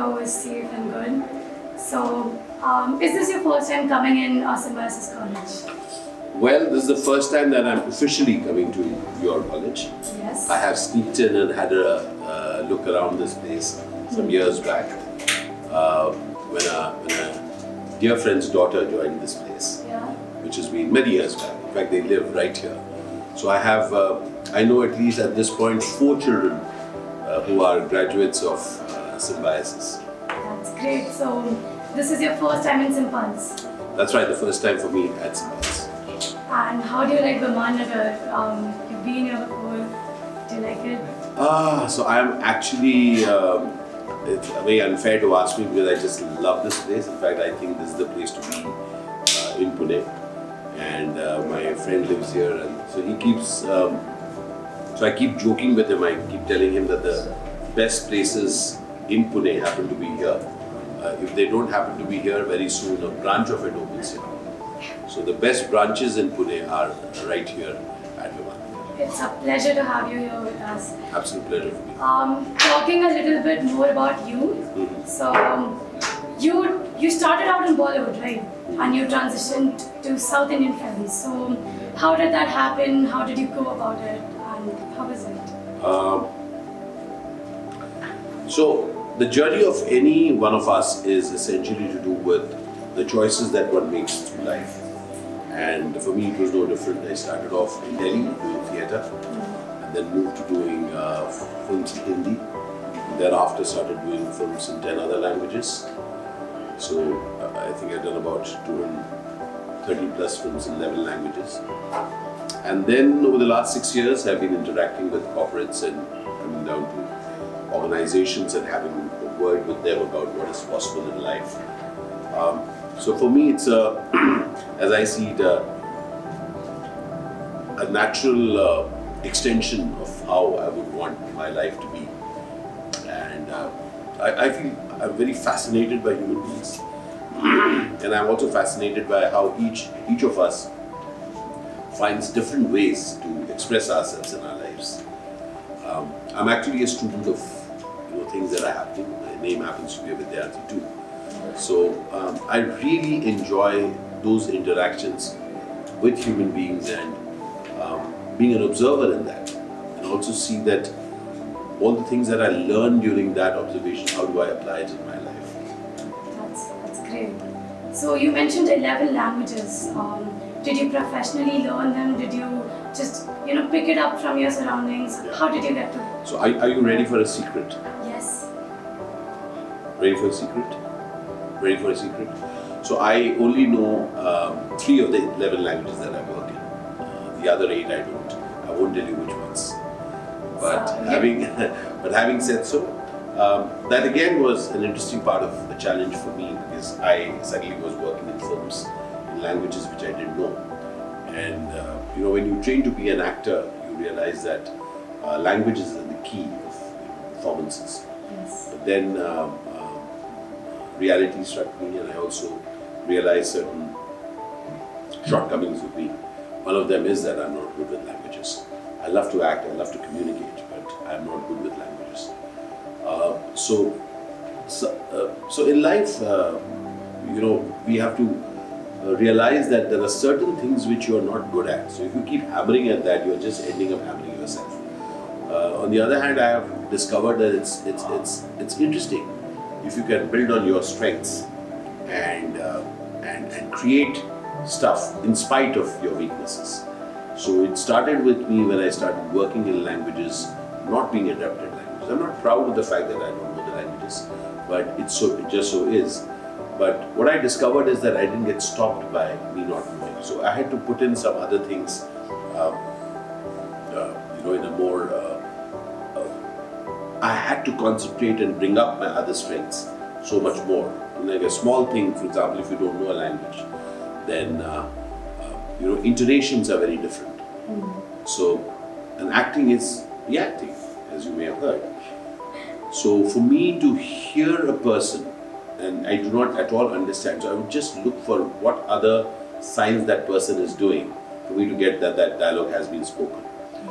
here was safe and good. So, is this your first time coming in Symbiosis College? Well, this is the first time that I'm officially coming to your college. Yes. I have sneaked in and had a look around this place some years back when a dear friend's daughter joined this place, which has been many years back. In fact, they live right here. So I know at least at this point 4 children who are graduates of Symbiosis. That's great. So, this is your first time in Symbiosis? That's right, the first time for me at Symbiosis. And how do you like Vimannagar? You've been here before. Do you like it? So I'm actually, it's very unfair to ask me because I just love this place. In fact, I think this is the place to be in Pune. And my friend lives here, and so he keeps, so I keep joking with him. I keep telling him that the best places in Pune happen to be here. If they don't happen to be here, very soon a branch of it opens here. So the best branches in Pune are right here at Vimannagar. It's a pleasure to have you here with us. Absolute pleasure for me. Talking a little bit more about you. So you started out in Bollywood, right? And you transitioned to South Indian films. So how did that happen? How did you go about it? And how was it? So the journey of any one of us is essentially to do with the choices that one makes through life. And for me, it was no different. I started off in Delhi doing theatre, and then moved to doing films in Hindi. Thereafter, started doing films in 10 other languages. So I think I've done about 230 plus films in 11 languages. And then over the last 6 years, I've been interacting with corporates and coming down to organizations and having a word with them about what is possible in life. So for me, it's as I see it, a natural extension of how I would want my life to be. And I feel I'm very fascinated by human beings. And I'm also fascinated by how each of us finds different ways to express ourselves in our lives. I'm actually a student of things that are happening. My name happens to be Vidyanti too. So I really enjoy those interactions with human beings and being an observer in that, and also see that all the things that I learned during that observation, how do I apply it in my life? That's great. So you mentioned 11 languages. Did you professionally learn them? Did you just pick it up from your surroundings? Yeah. How did you get to it? So are you ready for a secret? Yes. Ready for a secret? Ready for a secret? So I only know 3 of the 11 languages that I work in. The other 8 I don't. I won't tell you which ones. But having said so, that again was an interesting part of the challenge for me, because I suddenly was working in films in languages which I didn't know. And when you train to be an actor, you realize that languages are the key of performances. Yes. But then reality struck me, and I also realized certain shortcomings with me. One of them is that I'm not good with languages. I love to act, I love to communicate, but I'm not good with languages. So in life, we have to realize that there are certain things which you are not good at. So if you keep hammering at that, you're just ending up hammering yourself. On the other hand, I have discovered that it's interesting if you can build on your strengths and create stuff in spite of your weaknesses. So it started with me when I started working in languages, not being adept at languages. I'm not proud of the fact that I don't know the languages, but it just so is. But what I discovered is that I didn't get stopped by me not knowing. So I had to put in some other things, in a more. I had to concentrate and bring up my other strengths so much more. Like a small thing, for example, if you don't know a language, then intonations are very different. So, and acting is reacting, as you may have heard. So for me to hear a person, and I do not at all understand, so I would just look for what other signs that person is doing for me to get that dialogue has been spoken.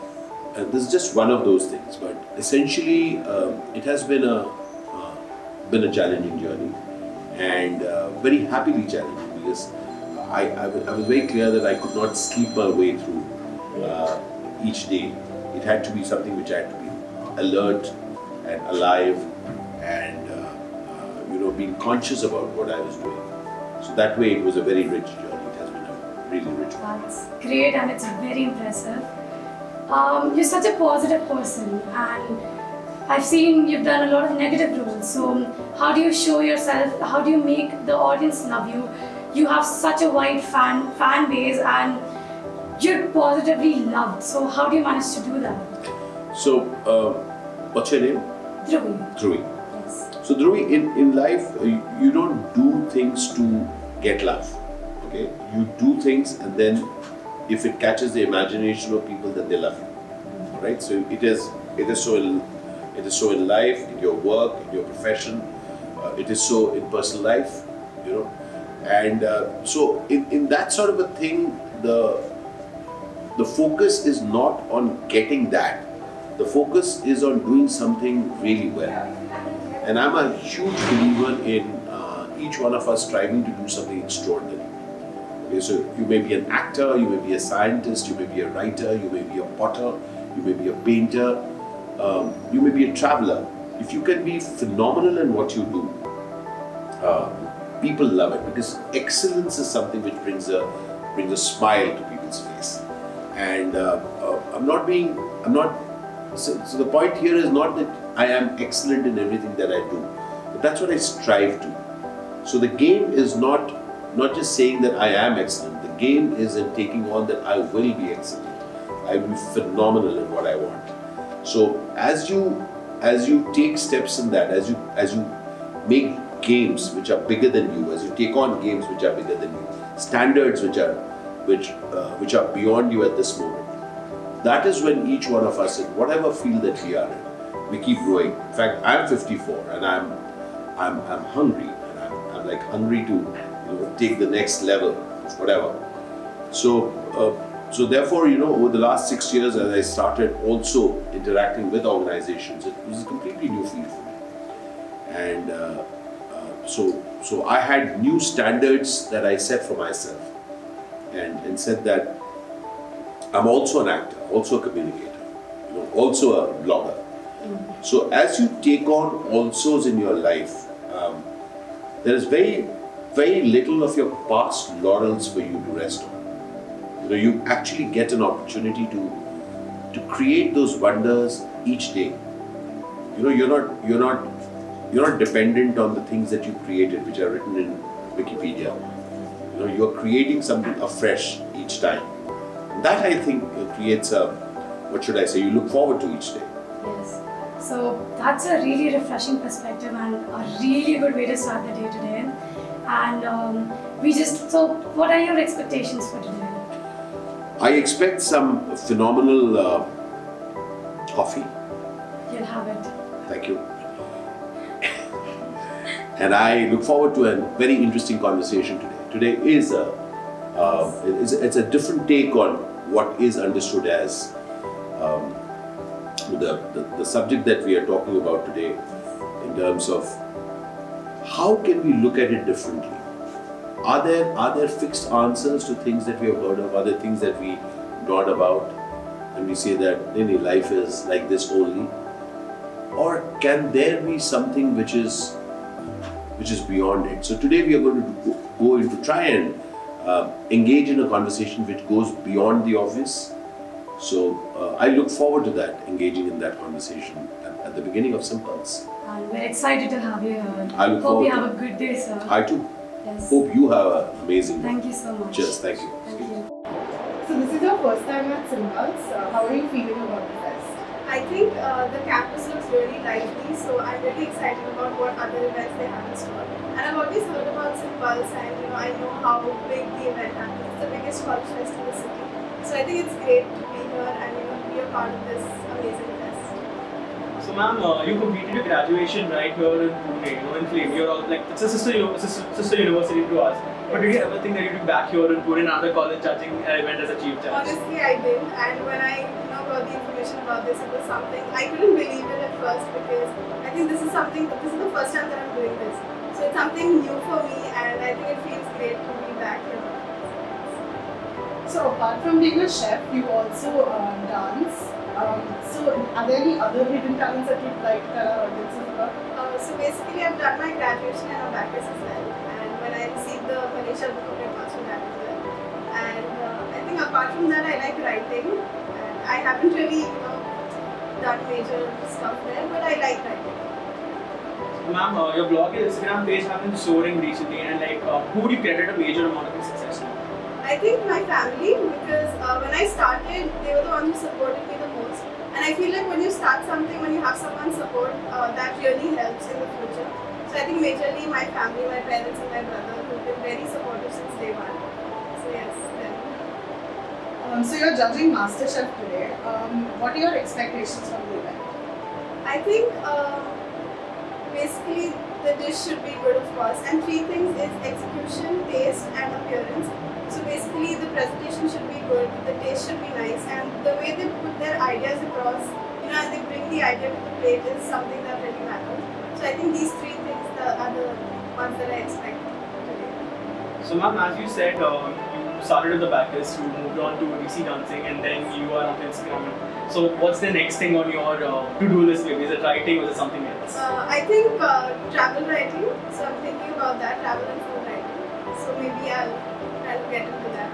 And this is just one of those things, but essentially it has been a been a challenging journey, and very happily challenging, because I was very clear that I could not sleep my way through each day. It had to be something which I had to be alert and alive, and being conscious about what I was doing. So that way it was a very rich journey. It has been a really rich one. That's great, and it's very impressive. You're such a positive person, and I've seen you've done a lot of negative roles. So how do you show yourself? How do you make the audience love you? You have such a wide fan base, and you're positively loved. So how do you manage to do that? So, what's your name? Dhruvi. Dhruvi. Yes. So Dhruvi, in life, you don't do things to get love. Okay, you do things, and then if it catches the imagination of people, then they love you. Right? So it is so in life, in your work, in your profession. It is so in personal life. And so in that sort of a thing, the focus is not on getting that. The focus is on doing something really well. And I'm a huge believer in each one of us striving to do something extraordinary. Okay, so you may be an actor, you may be a scientist, you may be a writer, you may be a potter, you may be a painter, you may be a traveler. If you can be phenomenal in what you do, people love it, because excellence is something which brings a smile to people's face. And so the point here is not that I am excellent in everything that I do, but that's what I strive to. So the game is not just saying that I am excellent. The game is in taking on that I will be excellent. I will be phenomenal in what I want. So as you take steps in that, as you make games which are bigger than you, as you take on games which are bigger than you, standards which are beyond you at this moment, that is when each one of us, in whatever field that we are in, we keep growing. In fact, I'm 54 and I'm hungry, and I'm like hungry to take the next level, whatever. So therefore, over the last 6 years, as I started also interacting with organizations, it was a completely new field for me. And so I had new standards that I set for myself, and said that I'm also an actor, also a communicator, also a blogger. Mm-hmm. So as you take on alsos in your life, there is very, very little of your past laurels for you to rest on. You actually get an opportunity to create those wonders each day. You're not dependent on the things that you created, which are written in Wikipedia. You're creating something afresh each time. That, I think, creates you look forward to each day. Yes. So that's a really refreshing perspective and a really good way to start the day today. And so what are your expectations for today? I expect some phenomenal coffee. You'll have it. Thank you. And I look forward to a very interesting conversation today. Today is it's a different take on what is understood as the subject that we are talking about today, in terms of how can we look at it differently. Are there fixed answers to things that we have heard of? Are there things that we not about, and we say that life is like this only? Or can there be something which is beyond it? So today we are going to go into try and engage in a conversation which goes beyond the obvious. So I look forward to that, engaging in that conversation at the beginning of Simpulse. And we're excited to have you here. I look forward. Hope you have a good day, sir. I too. Yes. Hope you have an amazing day. Thank you so much. Cheers. Thank you. Thank you. So this is your first time at Simpulse. How are you feeling about the fest? I think the campus looks really lively, so I'm really excited about what other events they have in store. And I've always heard about Simpulse, and I know how big the event happens. It's the biggest college fest in the city. So I think it's great to be here and be a part of this amazing fest. So ma'am, you completed your graduation right here in Pune, in Flame. You're all like, it's a sister university to us. But did you ever think that you'd be back here in Pune in another college judging an event as a chief judge? Honestly, I did. And when I got the information about this, it was something I couldn't believe it at first, because I think this is the first time that I'm doing this. So it's something new for me, and I think it feels great to be back here. So apart from being a chef, you also dance. So are there any other hidden talents that you'd like to tell our audiences about? So basically, I've done my graduation and a bachelor's as well, and when I received the Malaysia Book of Records from that as well. And I think apart from that, I like writing, and I haven't really, done major stuff there, but I like writing. Ma'am, your blog and Instagram page have been soaring recently, and who do you credit a major amount of your success to? I think my family, because when I started, they were the ones who supported me the most. And I feel like when you start something, when you have someone's support, that really helps in the future. So I think majorly my family, my parents and my brother, who've been very supportive since day one. So yes, them. So you're judging MasterChef today. What are your expectations from the event? I think basically the dish should be good, of course. And three things is execution, taste and appearance. So basically the presentation should be good, the taste should be nice, and the way they put their ideas across, and they bring the idea to the plate is something that really matters. So I think these three things are the ones that I expect today. So ma'am, as you said, you started at the Bacchus, you moved on to DC Dancing, and then you are on Instagram. So what's the next thing on your to-do list? Maybe is it writing or is it something else? I think travel writing. So I'm thinking about that, travel and food writing. So maybe I'll get into that.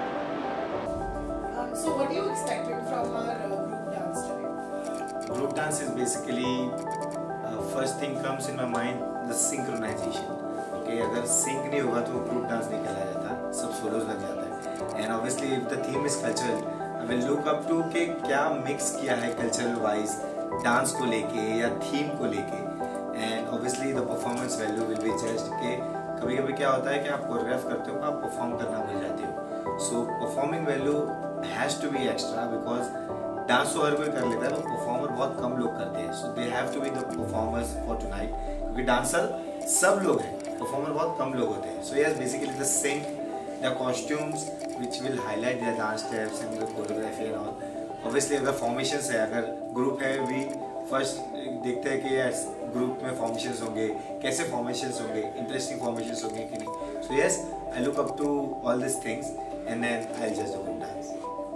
So what are you expecting from our group dance today? Group dance is basically first thing comes in my mind, the synchronization. Okay, अगर sync नहीं होगा तो group dance नहीं कहलाया जाता, सब solos लग जाता है. And obviously if the theme is cultural, I will look up to कि क्या mix किया है cultural wise dance को लेके या theme को लेके. And obviously the performance value will be judged कि कभी-कभी क्या होता है कि आप कोरियोग्राफ करते हो, आप परफॉर्म करना भूल जाते हो. So performing value has to be extra because dance तो हर कोई कर लेता है, पर परफॉर्मर बहुत कम लोग करते हैं. So they have to be the performers for tonight, क्योंकि डांसर सब लोग हैं, परफॉर्मर बहुत कम लोग होते हैं. So yes, basically the sync, the costumes which will highlight the dance steps and the choreography and all. Obviously अगर फॉर्मेशंस है, अगर ग्रुप है, वी फर्स्ट देखते हैं कि यस ग्रुप में फॉर्मेशंस होंगे, कैसे फॉर्मेशंस होंगे, इंटरेस्टिंग फॉर्मेशंस होंगे कि नहीं. So yes, I look up to all this things and then I जज the group dance.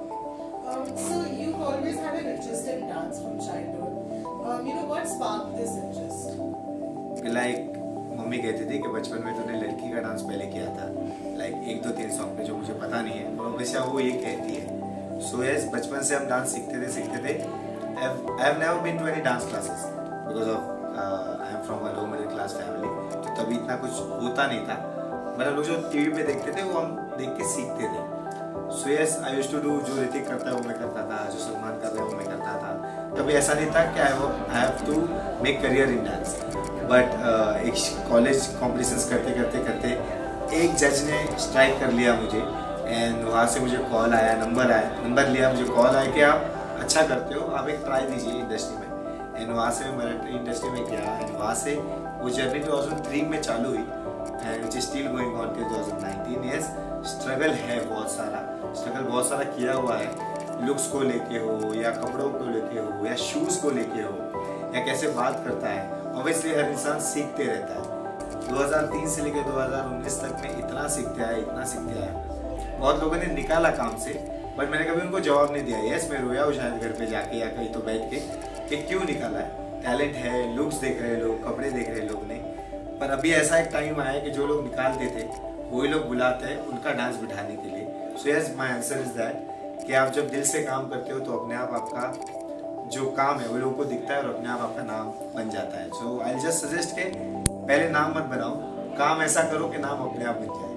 So you've always had an interest in dance from childhood. What sparked this interest? Like mummy कहती थी कि बचपन में तूने लड़की का dance पहले किया था, लाइक 1-2-3 सॉन्ग पे, जो मुझे पता नहीं है, पर हमेशा वो ये कहती है. सो यस, बचपन से हम डांस सीखते थे. I have never been to any dance classes because of I am from a low middle class family. तो तभी इतना कुछ होता नहीं था. मतलब लोग जो टीवी पे देखते थे वो हम देख के सीखते थे. So yes, I used to do, जो ऋतिक करता है वो मैं करता था, जो सलमान कर रहा है वो मैं करता था. कभी ऐसा नहीं था कि I have to make career in dance. But एक कॉलेज कॉम्पिटिशन्स करते एक जज ने स्ट्राइक कर लिया मुझे, एंड वहाँ से मुझे कॉल आया, नंबर लिया, मुझे कॉल आया कि आप अच्छा करते हो, आप एक ट्राई दीजिए इंडस्ट्री में. एंड वहाँ से मैं इंडस्ट्री में गया, एंड वहाँ से वो जर्नी 2003 में चालू हुई, and which is still going on till 2019. Yes, struggle है बहुत सारा किया हुआ है, लुक्स को लेके हो या कपड़ों को लेके हो या शूज़ को लेके हो या कैसे बात करता है. ऑब्वियसली हर इंसान सीखते रहता है. 2003 से लेकर 2019 तक में इतना सीखते आया. बहुत लोगों ने निकाला काम से, बट मैंने कभी उनको जवाब नहीं दिया. यस, मैं रोया हूँ शायद घर पे जाके या कहीं तो बैठ के कि क्यों निकाला है. टैलेंट है, लुक्स देख रहे लोग, कपड़े देख रहे लोग ने. पर अभी ऐसा एक टाइम आया कि जो लोग निकालते थे वही लोग बुलाते हैं उनका डांस बिठाने के लिए. So yes, my answer is that कि आप जब दिल से काम करते हो तो अपने आप आपका जो काम है वो लोगों को दिखता है और अपने आप आपका नाम बन जाता है. सो आई जस्ट सजेस्ट के पहले नाम मत बनाओ, काम ऐसा करो कि नाम अपने आप बन जाए.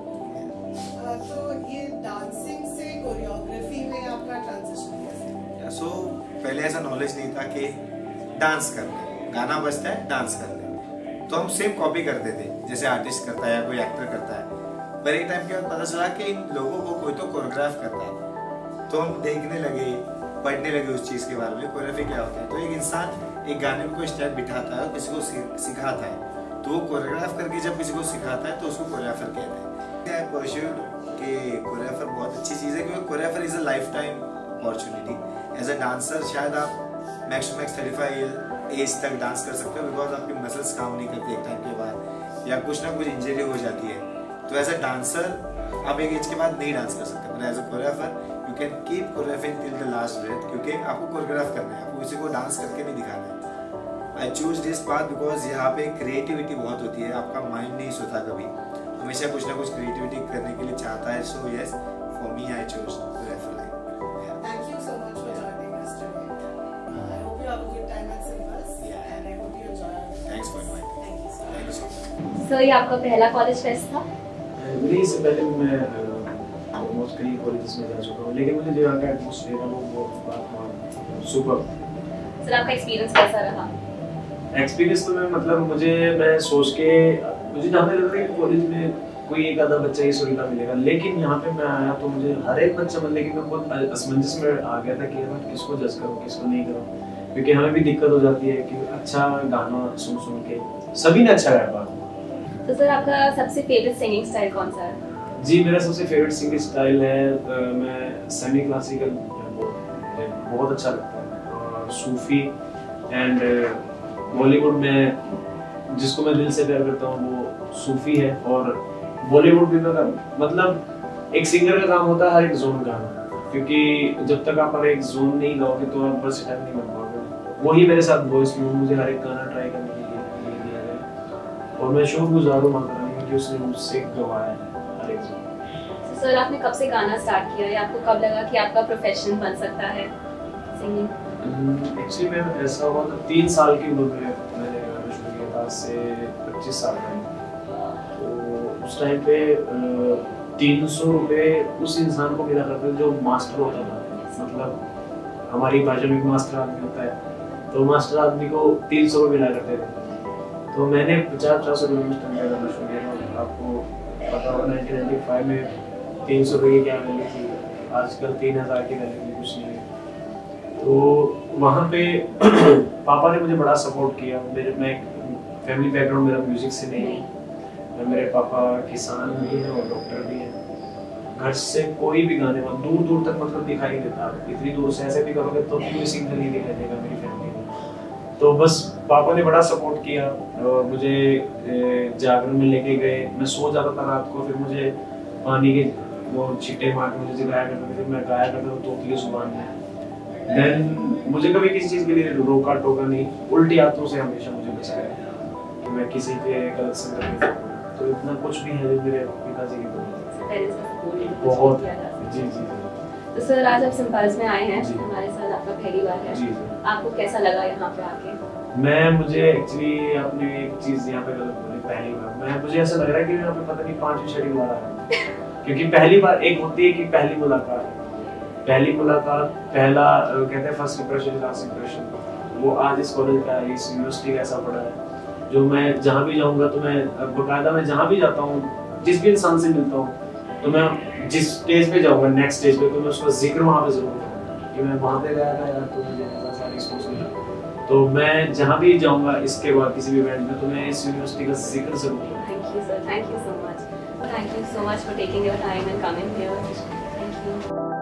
तो ये डांसिंग से कोरियोग्राफी में आपका ट्रांजिशन कैसे? सो पहले ऐसा नॉलेज नहीं था कि डांस करना है, गाना बजता है डांस करना है, तो हम सेम कॉपी करते थे जैसे आर्टिस्ट करता है या कोई एक्टर करता है. पर एक टाइम के बाद पता चला कि इन लोगों को कोई तो कोरियोग्राफ करता है, तो हम देखने लगे, पढ़ने लगे उस चीज़ के बारे में, कोरियोग्राफी क्या होता है. तो एक इंसान एक गाने में कोई स्टेप बिठाता है, किसी को सिखाता है, तो वो कोरियोग्राफ करके जब किसी को सिखाता है तो उसको कोरियोग्राफर कहते हैं. आई परस्यूड कि कोरियोग्राफर बहुत अच्छी चीज़ है, क्योंकि choreographer is a lifetime opportunity. As a dancer शायद आप मैक्स टू मैक्स 35 एज तक डांस कर सकते हो, बिकॉज आपकी मसल्स काम नहीं करती एक टाइम के बाद, या कुछ ना कुछ इंजरी हो जाती है। तो एज अ डांसर आप एक एज के बाद नहीं डांस कर सकते, पर as a choreographer you can keep choreographing till the last breath, क्योंकि आपको कोरियोग्राफ करना है, आपको किसी को डांस करके नहीं दिखाना है। I choose this path because यहाँ पे क्रिएटिविटी बहुत होती है, आपका माइंड नहीं सोता कभी, हमेशा कुछ ना कुछ क्रिएटिविटी करने के लिए चाहता है। So yes, for me I choose choreographer line. Thank you so much for joining us today. I hope you have a good time at Symbols. Yeah. And I hope you enjoy it. Thanks for inviting. Thank you so much. Thank you so much. Sir, ये आपका पहला college fest था? नहीं, इससे पहले मैं almost कई colleges में जा चुका हूँ, लेकिन मुझे जो यहाँ का एटमॉस्फेयर है वो बात सुपर। सर, आपका एक्सपीरियंस कैसा रहा? एक्सपीरियंस तो मैं सोच के मुझे जहाँ पे लग रहा है कि कॉलेज में कोई एक आधा बच्चा ही सुविधा मिलेगा, लेकिन यहाँ पे मैं आया तो मुझे हर एक बच्चा मतलब कि मैं बहुत असमंजस में आ गया था कि मैं किसको जज करूँ किसको नहीं करूँ, क्योंकि हमें भी दिक्कत हो जाती है कि अच्छा गाना सुन के सभी ने अच्छा गाया। तो सर, आपका सबसे फेवरेट सिंगिंग स्टाइल कौन सा है? जी, मेरा सबसे फेवरेट सिंगिंग स्टाइल है मैं सेमी क्लासिकल, बहुत अच्छा लगता है, और सूफी एंड बॉलीवुड में जिसको मैं दिल से प्यार करता हूँ वो सूफी है, और बॉलीवुड भी मतलब एक सिंगर का काम होता है हर एक जोन गाना, क्योंकि जब तक आप हर एक जोन नहीं गाओगे तो आप वर्सेटाइल नहीं बन पाओगे। वही मेरे साथ वॉइस में मुझे हर एक गाना ट्राई करने के लिए दिया गया, और मैं शुक्रगुजार हूँ माता रानी की उसने मुझसे गवाया है हर एक जोन। तो सर, आपने कब से गाना स्टार्ट किया, या आपको कब लगा कि आपका प्रोफेशन बन सकता है सिंगिंग? एक्चुअली मैं ऐसा हुआ था 3 साल की उम्र में मैंने गाना शुरू किया था, से 25 साल में। तो उस टाइम पे 300 रुपये उस इंसान को मिला करते थे जो मास्टर होता था, मतलब हमारी भाषा में मास्टर आदमी होता है, तो मास्टर आदमी को 300 रुपये मिला करते थे। तो मैंने 50-400 रुपये में स्टार्ट गाना शुरू किया। आपको पता होगा 1995 में 300 रुपये की क्या वैल्यू थी, आजकल 3000 की वैल्यू कुछ नहीं है। तो वहाँ पे पापा ने मुझे बड़ा सपोर्ट किया। मैं एक फैमिली बैकग्राउंड मेरा म्यूजिक से नहीं, मेरे पापा किसान भी हैं और डॉक्टर भी हैं। घर से कोई भी गाने में दूर दूर तक मतलब दिखाई देता, इतनी दूर से ऐसे भी करोगे तो कोई सिंगल नहीं दिखाई देगा मेरी फैमिली में। तो बस पापा ने बड़ा सपोर्ट किया और मुझे जागरण में लेके गए। मैं सो जाता था रात को, फिर मुझे पानी के वो छींटे मार के मुझे जगाया करते थे, मैं गाया करता था तोतली जुबान में। देन मुझे कभी किसी चीज़ के लिए रोका टोका नहीं, उल्टी आदतों से हमेशा मुझे बचाया कि मैं किसी के गलत संगत में जाऊँ। तो इतना कुछ भी है मेरे पिताजी की बहुत। जी जी। तो सर, आज आप सिंपल्स में आए हैं, हमारे साथ आपका पहली बार है। जी। आपको कैसा लगा यहाँ पे आके? मुझे एक्चुअली आपने एक चीज़ यहाँ पे गलत बोली, पहली बार मुझे ऐसा लग रहा है कि यहाँ पे पता नहीं 5वीं 6वीं बार आया, क्योंकि पहली बार एक होती है कि पहली मुलाकात, पहला कहते हैं फर्स्ट इंप्रेशन लास्ट इंप्रेशन, वो आज इस कॉलेज का इस यूनिवर्सिटी का ऐसा पड़ा है। जो मैं जहाँ भी जाऊँगा तो मैं बाकायदा मैं जहाँ भी जाता हूँ, जिस भी इंसान से मिलता हूँ, तो मैं जिस स्टेज पे जाऊँगा नेक्स्ट स्टेज पे, तो मैं उसका जिक्र वहाँ पे जरूर करूँगा कि मैं वहाँ पे गया था यार, तो मुझे ऐसा सारा एक्सपोज मिला। तो मैं जहाँ भी जाऊँगा इसके बाद किसी भी इवेंट में, तो मैं इस यूनिवर्सिटी का जिक्र जरूर करूँगा। Thank you sir, thank you so much for taking your time and coming here. Thank you.